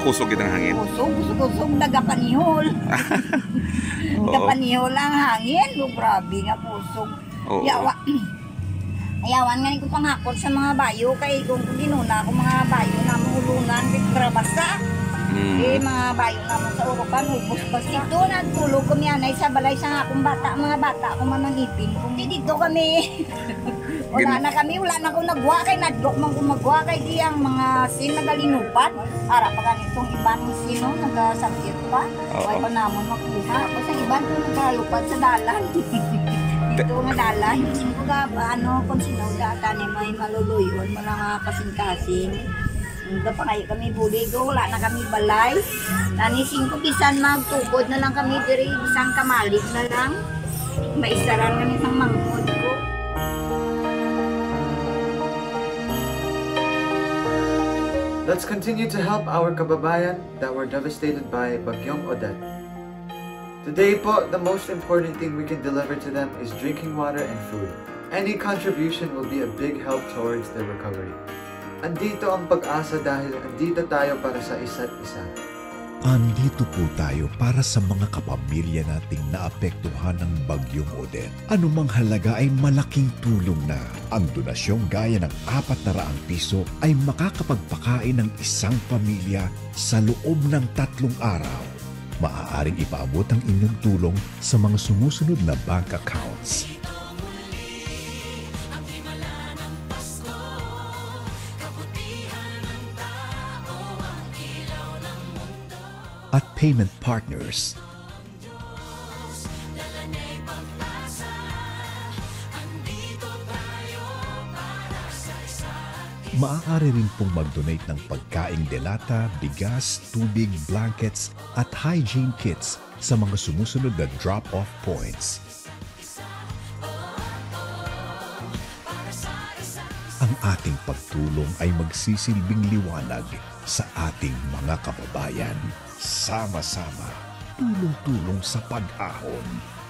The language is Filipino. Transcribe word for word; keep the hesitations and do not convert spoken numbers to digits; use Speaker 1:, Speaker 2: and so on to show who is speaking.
Speaker 1: kusog kita ng hangin.
Speaker 2: Kusog, kusog, kusog, nagapanihol. Nagapanihol ang hangin. No, grabe nga kusog.
Speaker 1: Oo.
Speaker 2: Yawa. Ayawan nga ko panghakot sa mga bayo. Kaya kung ginuna ko mga bayo na mahulunan, basa.
Speaker 1: Mm.
Speaker 2: Eh, mga bayo naman sa urukan, ubos pa dito. Nagtulog kami anay sa balay sa akong bata. Mga bata ko man ang ipin. Kung di dito kami... Wala na kami, wala na akong nagwa kay nadlok man kung magwa kay di ang mga sin nagalinupat. Para pa ganitong ibang sino nagasakit pa. Wala pa namon makuha. Tapos ang ibang kung nagkalupad sa dalan. Dito nga dalan. Kung ano, kung sino data ni may maluluyon, mga kasing-kasing. Hindi pa kayo kami buligo, wala na kami balay. Nanising ko, bisan magtukod na lang kami diri, bisan kamalik na lang. Maisaran kami sa mangkod ko.
Speaker 3: Let's continue to help our kababayan that were devastated by Bagyong Odette. Today po, the most important thing we can deliver to them is drinking water and food. Any contribution will be a big help towards their recovery. Andito ang pag-asa dahil andito tayo para sa isa't isa.
Speaker 4: Andito po tayo para sa mga kapamilya nating naapektuhan ng Bagyong Odette. Anumang halaga ay malaking tulong na. Ang donasyong gaya ng apat na raang piso ay makakapagpakain ng isang pamilya sa loob ng tatlong araw. Maaaring ipaabot ang inyong tulong sa mga sumusunod na bank accounts. At payment partners. Maaari rin pong mag-donate ng pagkaing delata, bigas, tubig, blankets at hygiene kits sa mga sumusunod na drop-off points. Ang ating pagtulong ay magsisilbing liwanag sa ating mga kababayan. Sama-sama, tulong-tulong sa pag-ahon.